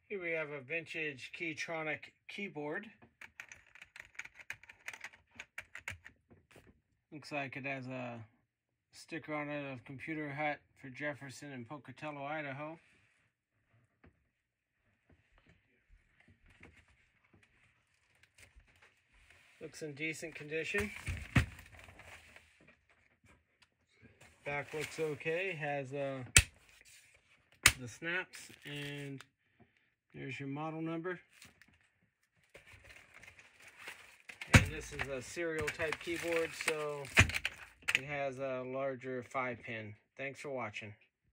Here we have a vintage Keytronic keyboard. Looks like it has a sticker on it of Computer Hut for Jefferson and Pocatello, Idaho. Looks in decent condition. Back looks okay. Has the snaps, and there's your model number. And this is a serial type keyboard, so it has a larger 5-pin. Thanks for watching.